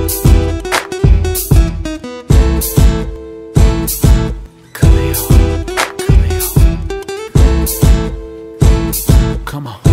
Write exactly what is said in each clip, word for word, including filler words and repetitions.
Kallil, Kallil. Come on.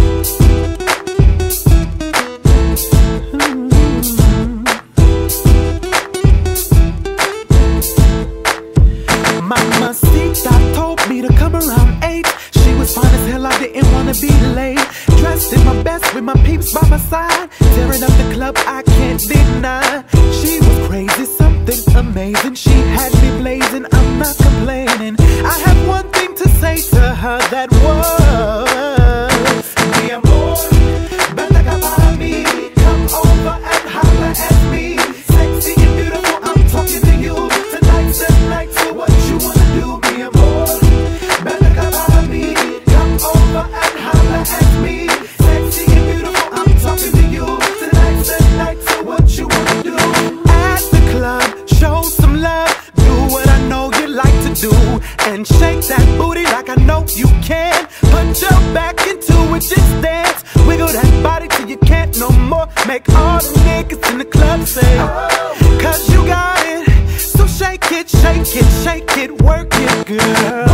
Mamacita told me to come around eight. She was fine as hell, I didn't wanna be late. Dressed in my best with my peeps by my side, tearing up the club, I can't deny. She was crazy, something amazing. She had me blazing, I'm not complaining. I have one thing to say to her, that was: mi amor, ven acá para mí. Come over and holla at me. Sexy and beautiful, I'm talking to you. Tonight's the night, so what you wanna do, mi amor? Ven acá para mí. Come over and holla at me. Sexy and beautiful, I'm talking to you. Tonight's the night, so what you wanna do? At the club, show some love. Do what I know you like to do, and shake that booty like I know you can. Put your back into it, just dance. Wiggle that body till you can't no more. Make all the niggas in the club say, oh, cause you got it. So shake it, shake it, shake it, work it, girl.